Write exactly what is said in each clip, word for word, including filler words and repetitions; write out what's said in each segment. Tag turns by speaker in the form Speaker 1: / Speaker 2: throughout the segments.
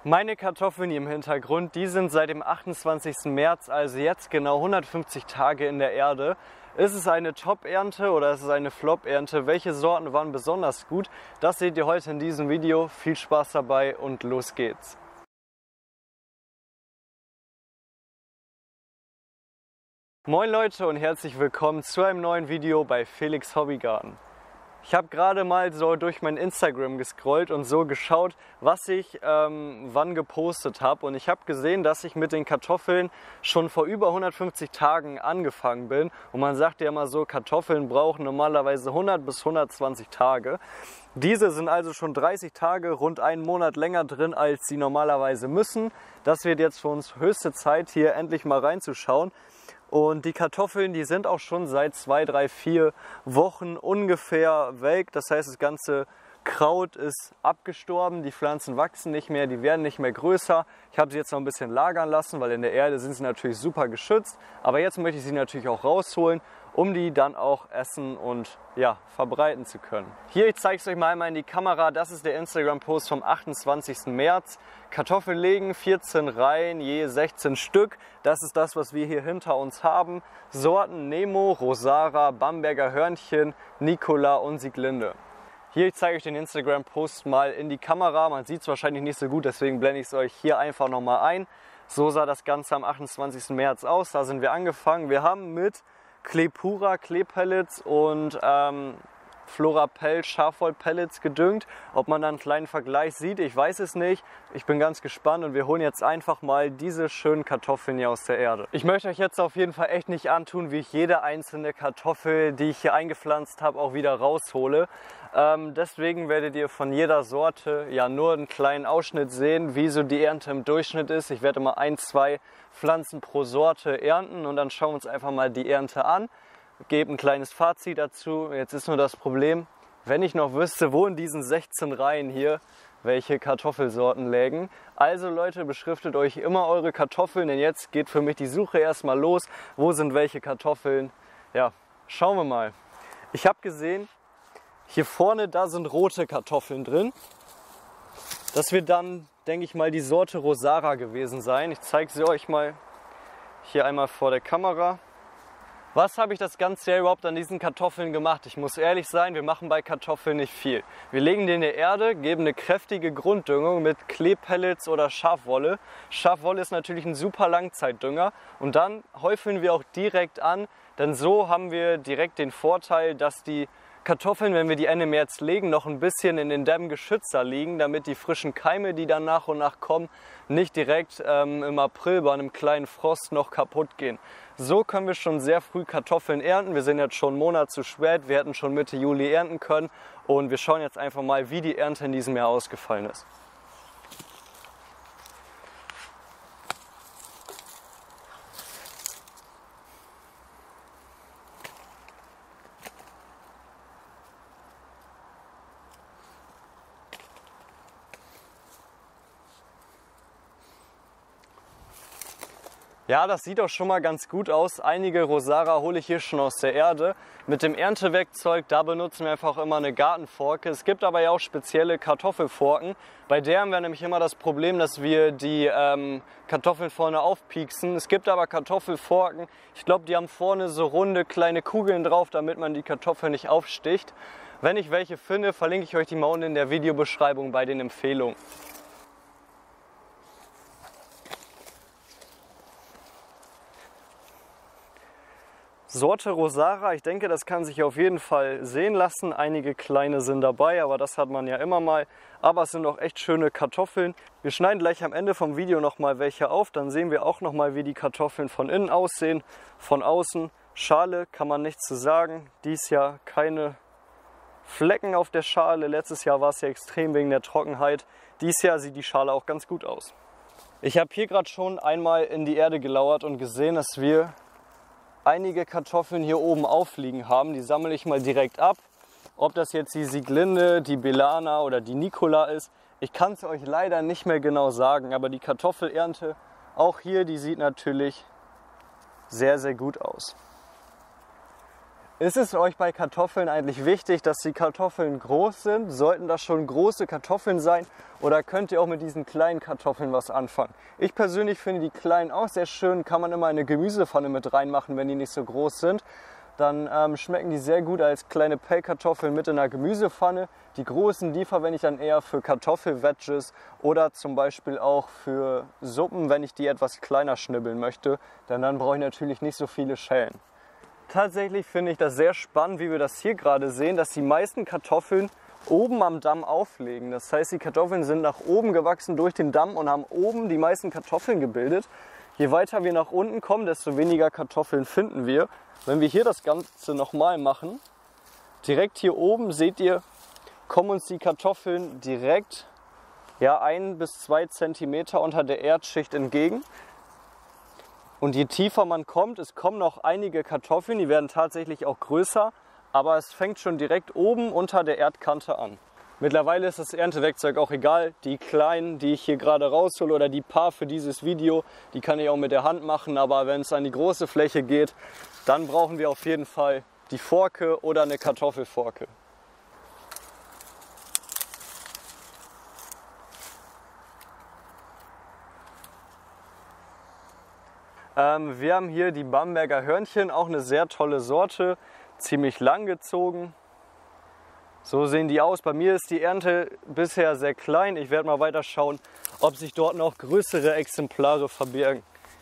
Speaker 1: Meine Kartoffeln hier im Hintergrund, die sind seit dem achtundzwanzigsten März, also jetzt genau hundertfünfzig Tage in der Erde. Ist es eine Top-Ernte oder ist es eine Flop-Ernte? Welche Sorten waren besonders gut? Das seht ihr heute in diesem Video. Viel Spaß dabei und los geht's! Moin Leute und herzlich willkommen zu einem neuen Video bei Felix Hobbygarten. Ich habe gerade mal so durch mein Instagram gescrollt und so geschaut, was ich ähm, wann gepostet habe. Und ich habe gesehen, dass ich mit den Kartoffeln schon vor über hundertfünfzig Tagen angefangen bin. Und man sagt ja immer so, Kartoffeln brauchen normalerweise hundert bis hundertzwanzig Tage. Diese sind also schon dreißig Tage, rund einen Monat länger drin, als sie normalerweise müssen. Das wird jetzt für uns höchste Zeit, hier endlich mal reinzuschauen. Und die Kartoffeln, die sind auch schon seit zwei, drei, vier Wochen ungefähr welk. Das heißt, das ganze Kraut ist abgestorben, die Pflanzen wachsen nicht mehr, die werden nicht mehr größer. Ich habe sie jetzt noch ein bisschen lagern lassen, weil in der Erde sind sie natürlich super geschützt. Aber jetzt möchte ich sie natürlich auch rausholen, um die dann auch essen und ja, verbreiten zu können. Hier, ich zeige es euch mal einmal in die Kamera, das ist der Instagram-Post vom achtundzwanzigsten März. Kartoffeln legen, vierzehn Reihen, je sechzehn Stück. Das ist das, was wir hier hinter uns haben. Sorten Nemo, Rosara, Bamberger Hörnchen, Nicola und Sieglinde. Hier, ich zeige euch den Instagram-Post mal in die Kamera. Man sieht es wahrscheinlich nicht so gut, deswegen blende ich es euch hier einfach nochmal ein. So sah das Ganze am achtundzwanzigsten März aus. Da sind wir angefangen. Wir haben mit Kleepura Kleepellets und ähm, Florapel Schafwollpellets gedüngt. Ob man da einen kleinen Vergleich sieht, ich weiß es nicht. Ich bin ganz gespannt und wir holen jetzt einfach mal diese schönen Kartoffeln hier aus der Erde. Ich möchte euch jetzt auf jeden Fall echt nicht antun, wie ich jede einzelne Kartoffel, die ich hier eingepflanzt habe, auch wieder raushole. Ähm, deswegen werdet ihr von jeder Sorte ja nur einen kleinen Ausschnitt sehen, wie so die Ernte im Durchschnitt ist. Ich werde mal ein, zwei Pflanzen pro Sorte ernten und dann schauen wir uns einfach mal die Ernte an. Gebe ein kleines Fazit dazu. Jetzt ist nur das Problem, wenn ich noch wüsste, wo in diesen sechzehn Reihen hier welche Kartoffelsorten lägen. Also Leute, beschriftet euch immer eure Kartoffeln, denn jetzt geht für mich die Suche erstmal los. Wo sind welche Kartoffeln? Ja, schauen wir mal. Ich habe gesehen, hier vorne, da sind rote Kartoffeln drin. Das wird dann, denke ich mal, die Sorte Rosara gewesen sein. Ich zeige sie euch mal hier einmal vor der Kamera. Was habe ich das ganze Jahr überhaupt an diesen Kartoffeln gemacht? Ich muss ehrlich sein, wir machen bei Kartoffeln nicht viel. Wir legen die in der Erde, geben eine kräftige Grunddüngung mit Kleepellets oder Schafwolle. Schafwolle ist natürlich ein super Langzeitdünger und dann häufeln wir auch direkt an, denn so haben wir direkt den Vorteil, dass die Kartoffeln, wenn wir die Ende März legen, noch ein bisschen in den Dämmen geschützter liegen, damit die frischen Keime, die dann nach und nach kommen, nicht direkt ähm, im April bei einem kleinen Frost noch kaputt gehen. So können wir schon sehr früh Kartoffeln ernten. Wir sind jetzt schon einen Monat zu spät, wir hätten schon Mitte Juli ernten können und wir schauen jetzt einfach mal, wie die Ernte in diesem Jahr ausgefallen ist. Ja, das sieht auch schon mal ganz gut aus. Einige Rosara hole ich hier schon aus der Erde. Mit dem Erntewerkzeug, da benutzen wir einfach immer eine Gartenforke. Es gibt aber ja auch spezielle Kartoffelforken. Bei der haben wir nämlich immer das Problem, dass wir die ähm, Kartoffeln vorne aufpieksen. Es gibt aber Kartoffelforken, ich glaube, die haben vorne so runde kleine Kugeln drauf, damit man die Kartoffeln nicht aufsticht. Wenn ich welche finde, verlinke ich euch die mal unten in der Videobeschreibung bei den Empfehlungen. Sorte Rosara, ich denke, das kann sich auf jeden Fall sehen lassen. Einige kleine sind dabei, aber das hat man ja immer mal. Aber es sind auch echt schöne Kartoffeln. Wir schneiden gleich am Ende vom Video nochmal welche auf. Dann sehen wir auch nochmal, wie die Kartoffeln von innen aussehen. Von außen, Schale kann man nichts zu sagen. Dies Jahr keine Flecken auf der Schale. Letztes Jahr war es ja extrem wegen der Trockenheit. Dies Jahr sieht die Schale auch ganz gut aus. Ich habe hier gerade schon einmal in die Erde gelauert und gesehen, dass wir einige Kartoffeln hier oben aufliegen haben. Die sammle ich mal direkt ab. Ob das jetzt die Sieglinde, die Belana oder die Nicola ist, ich kann es euch leider nicht mehr genau sagen, aber die Kartoffelernte, auch hier, die sieht natürlich sehr, sehr gut aus. Ist es euch bei Kartoffeln eigentlich wichtig, dass die Kartoffeln groß sind? Sollten das schon große Kartoffeln sein oder könnt ihr auch mit diesen kleinen Kartoffeln was anfangen? Ich persönlich finde die kleinen auch sehr schön, kann man immer in eine Gemüsepfanne mit reinmachen, wenn die nicht so groß sind. Dann ähm, schmecken die sehr gut als kleine Pellkartoffeln mit in einer Gemüsepfanne. Die großen, die verwende ich dann eher für Kartoffelwedges oder zum Beispiel auch für Suppen, wenn ich die etwas kleiner schnibbeln möchte. Denn dann brauche ich natürlich nicht so viele Schellen. Tatsächlich finde ich das sehr spannend, wie wir das hier gerade sehen, dass die meisten Kartoffeln oben am Damm auflegen. Das heißt, die Kartoffeln sind nach oben gewachsen durch den Damm und haben oben die meisten Kartoffeln gebildet. Je weiter wir nach unten kommen, desto weniger Kartoffeln finden wir. Wenn wir hier das Ganze nochmal machen, direkt hier oben seht ihr, kommen uns die Kartoffeln direkt ja, ein bis zwei Zentimeter unter der Erdschicht entgegen. Und je tiefer man kommt, es kommen noch einige Kartoffeln, die werden tatsächlich auch größer, aber es fängt schon direkt oben unter der Erdkante an. Mittlerweile ist das Erntewerkzeug auch egal. Die kleinen, die ich hier gerade raushole oder die paar für dieses Video, die kann ich auch mit der Hand machen. Aber wenn es an die große Fläche geht, dann brauchen wir auf jeden Fall die Forke oder eine Kartoffelforke. Ähm, wir haben hier die Bamberger Hörnchen, auch eine sehr tolle Sorte, ziemlich lang gezogen. So sehen die aus. Bei mir ist die Ernte bisher sehr klein. Ich werde mal weiter schauen, ob sich dort noch größere Exemplare verbirgen.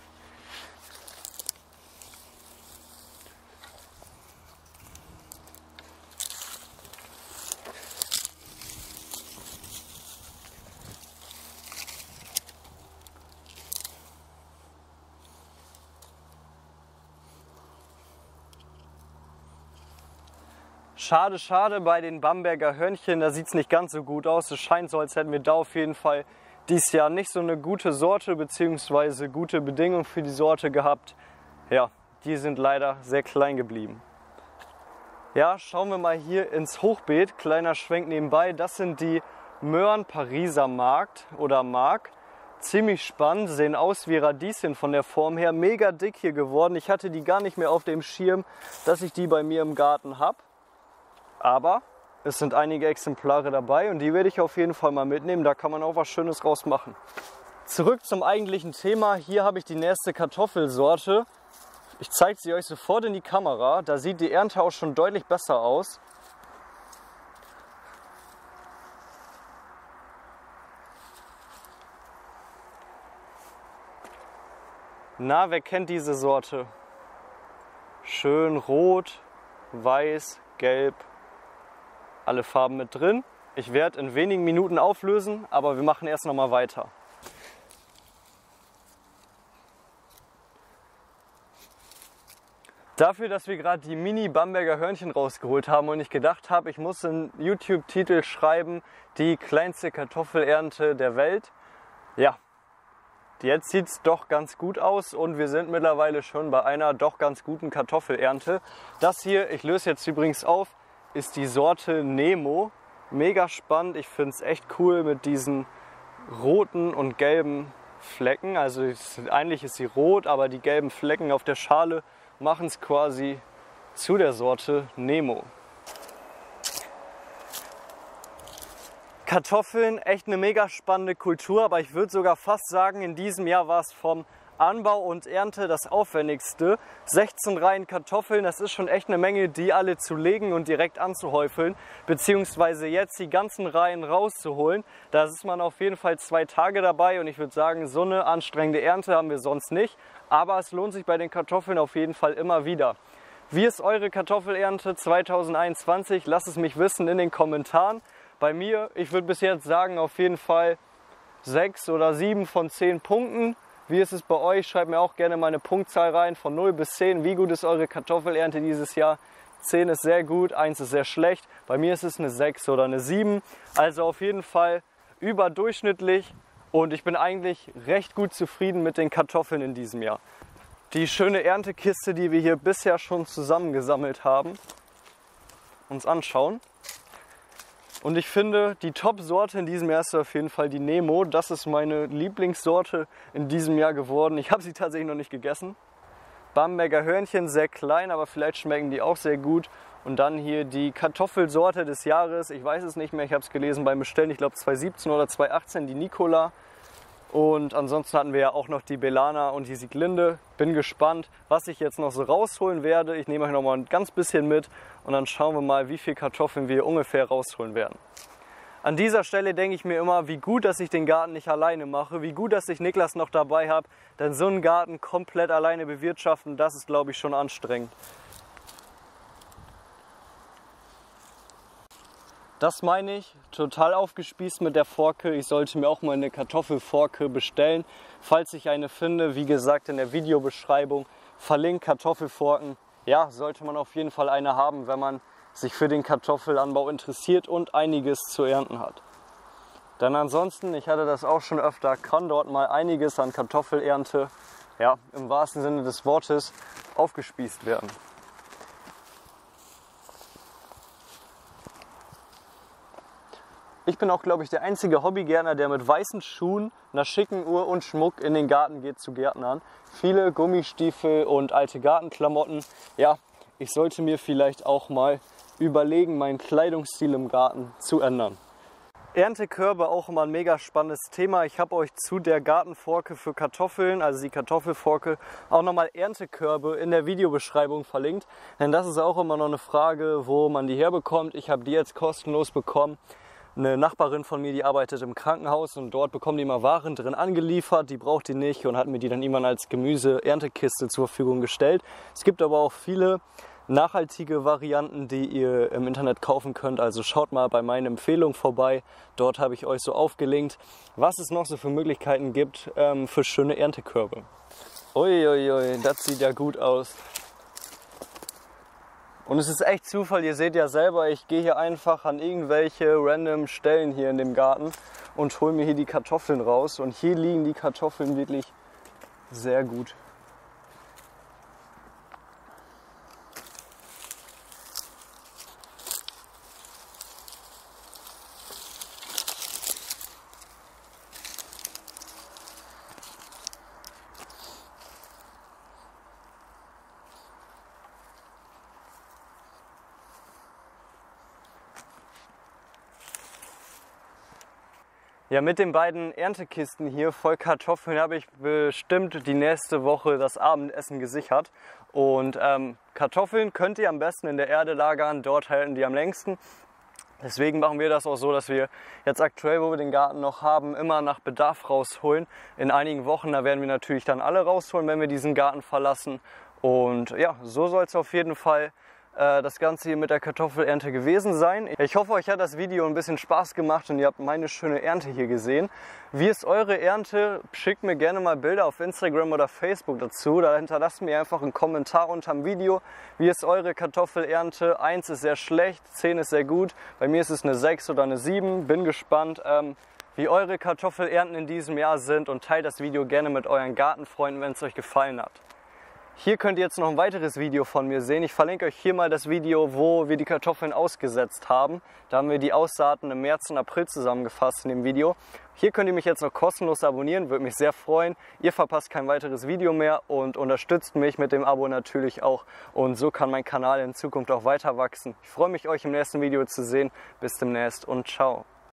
Speaker 1: Schade, schade bei den Bamberger Hörnchen, da sieht es nicht ganz so gut aus. Es scheint so, als hätten wir da auf jeden Fall dieses Jahr nicht so eine gute Sorte bzw. gute Bedingungen für die Sorte gehabt. Ja, die sind leider sehr klein geblieben. Ja, schauen wir mal hier ins Hochbeet. Kleiner Schwenk nebenbei. Das sind die Möhren Pariser Markt oder Mark. Ziemlich spannend, sehen aus wie Radieschen von der Form her. Mega dick hier geworden. Ich hatte die gar nicht mehr auf dem Schirm, dass ich die bei mir im Garten habe. Aber es sind einige Exemplare dabei und die werde ich auf jeden Fall mal mitnehmen. Da kann man auch was Schönes raus machen. Zurück zum eigentlichen Thema. Hier habe ich die nächste Kartoffelsorte. Ich zeige sie euch sofort in die Kamera. Da sieht die Ernte auch schon deutlich besser aus. Na, wer kennt diese Sorte? Schön rot, weiß, gelb. Alle Farben mit drin. Ich werde in wenigen Minuten auflösen, aber wir machen erst noch mal weiter. Dafür, dass wir gerade die Mini-Bamberger Hörnchen rausgeholt haben und ich gedacht habe, ich muss einen YouTube-Titel schreiben, die kleinste Kartoffelernte der Welt. Ja, jetzt sieht es doch ganz gut aus und wir sind mittlerweile schon bei einer doch ganz guten Kartoffelernte. Das hier, ich löse jetzt übrigens auf, ist die Sorte Nemo. Mega spannend, ich finde es echt cool mit diesen roten und gelben Flecken. Also eigentlich ist sie rot, aber die gelben Flecken auf der Schale machen es quasi zu der Sorte Nemo. Kartoffeln, echt eine mega spannende Kultur, aber ich würde sogar fast sagen, in diesem Jahr war es vom Anbau und Ernte das aufwendigste. sechzehn Reihen Kartoffeln, das ist schon echt eine Menge, die alle zu legen und direkt anzuhäufeln, beziehungsweise jetzt die ganzen Reihen rauszuholen. Da ist man auf jeden Fall zwei Tage dabei und ich würde sagen, so eine anstrengende Ernte haben wir sonst nicht. Aber es lohnt sich bei den Kartoffeln auf jeden Fall immer wieder. Wie ist eure Kartoffelernte zweitausendeinundzwanzig? Lasst es mich wissen in den Kommentaren. Bei mir, ich würde bis jetzt sagen, auf jeden Fall sechs oder sieben von zehn Punkten. Wie ist es bei euch? Schreibt mir auch gerne mal eine Punktzahl rein von null bis zehn. Wie gut ist eure Kartoffelernte dieses Jahr? zehn ist sehr gut, eins ist sehr schlecht. Bei mir ist es eine sechs oder eine sieben. Also auf jeden Fall überdurchschnittlich und ich bin eigentlich recht gut zufrieden mit den Kartoffeln in diesem Jahr. Die schöne Erntekiste, die wir hier bisher schon zusammengesammelt haben, uns anschauen. Und ich finde, die Top-Sorte in diesem Jahr ist auf jeden Fall die Nemo. Das ist meine Lieblingssorte in diesem Jahr geworden. Ich habe sie tatsächlich noch nicht gegessen. Bamberger Hörnchen, sehr klein, aber vielleicht schmecken die auch sehr gut. Und dann hier die Kartoffelsorte des Jahres, ich weiß es nicht mehr, ich habe es gelesen beim Bestellen, ich glaube zwanzig siebzehn oder zwanzig achtzehn, die Nicola. Und ansonsten hatten wir ja auch noch die Belana und die Sieglinde. Bin gespannt, was ich jetzt noch so rausholen werde. Ich nehme euch noch mal ein ganz bisschen mit und dann schauen wir mal, wie viel Kartoffeln wir ungefähr rausholen werden. An dieser Stelle denke ich mir immer, wie gut, dass ich den Garten nicht alleine mache, wie gut, dass ich Niklas noch dabei habe. Denn so einen Garten komplett alleine bewirtschaften, das ist, glaube ich, schon anstrengend. Das meine ich, total aufgespießt mit der Forke. Ich sollte mir auch mal eine Kartoffelforke bestellen, falls ich eine finde. Wie gesagt, in der Videobeschreibung verlinkt Kartoffelforken. Ja, sollte man auf jeden Fall eine haben, wenn man sich für den Kartoffelanbau interessiert und einiges zu ernten hat. Dann ansonsten, ich hatte das auch schon öfter, kann dort mal einiges an Kartoffelernte, ja, im wahrsten Sinne des Wortes, aufgespießt werden. Ich bin auch, glaube ich, der einzige Hobbygärtner, der mit weißen Schuhen, einer schicken Uhr und Schmuck in den Garten geht zu Gärtnern. Viele Gummistiefel und alte Gartenklamotten. Ja, ich sollte mir vielleicht auch mal überlegen, meinen Kleidungsstil im Garten zu ändern. Erntekörbe auch immer ein mega spannendes Thema. Ich habe euch zu der Gartenforke für Kartoffeln, also die Kartoffelforke, auch nochmal Erntekörbe in der Videobeschreibung verlinkt. Denn das ist auch immer noch eine Frage, wo man die herbekommt. Ich habe die jetzt kostenlos bekommen. Eine Nachbarin von mir, die arbeitet im Krankenhaus und dort bekommen die immer Waren drin angeliefert, die braucht die nicht und hat mir die dann irgendwann als Gemüse-Erntekiste zur Verfügung gestellt. Es gibt aber auch viele nachhaltige Varianten, die ihr im Internet kaufen könnt, also schaut mal bei meinen Empfehlungen vorbei. Dort habe ich euch so aufgelinkt, was es noch so für Möglichkeiten gibt ähm, für schöne Erntekörbe. Uiuiui, das sieht ja gut aus. Und es ist echt Zufall, ihr seht ja selber, ich gehe hier einfach an irgendwelche random Stellen hier in dem Garten und hole mir hier die Kartoffeln raus. Und hier liegen die Kartoffeln wirklich sehr gut. Ja, mit den beiden Erntekisten hier voll Kartoffeln habe ich bestimmt die nächste Woche das Abendessen gesichert. Und ähm, Kartoffeln könnt ihr am besten in der Erde lagern, dort halten die am längsten. Deswegen machen wir das auch so, dass wir jetzt aktuell, wo wir den Garten noch haben, immer nach Bedarf rausholen. In einigen Wochen, da werden wir natürlich dann alle rausholen, wenn wir diesen Garten verlassen. Und ja, so soll es auf jeden Fall das Ganze hier mit der Kartoffelernte gewesen sein. Ich hoffe, euch hat das Video ein bisschen Spaß gemacht und ihr habt meine schöne Ernte hier gesehen. Wie ist eure Ernte? Schickt mir gerne mal Bilder auf Instagram oder Facebook dazu. Da hinterlasst mir einfach einen Kommentar unter dem Video. Wie ist eure Kartoffelernte? eins ist sehr schlecht, zehn ist sehr gut. Bei mir ist es eine sechs oder eine sieben. Bin gespannt, ähm, wie eure Kartoffelernten in diesem Jahr sind und teilt das Video gerne mit euren Gartenfreunden, wenn es euch gefallen hat. Hier könnt ihr jetzt noch ein weiteres Video von mir sehen. Ich verlinke euch hier mal das Video, wo wir die Kartoffeln ausgesetzt haben. Da haben wir die Aussaaten im März und April zusammengefasst in dem Video. Hier könnt ihr mich jetzt noch kostenlos abonnieren, würde mich sehr freuen. Ihr verpasst kein weiteres Video mehr und unterstützt mich mit dem Abo natürlich auch. Und so kann mein Kanal in Zukunft auch weiter wachsen. Ich freue mich, euch im nächsten Video zu sehen. Bis demnächst und ciao.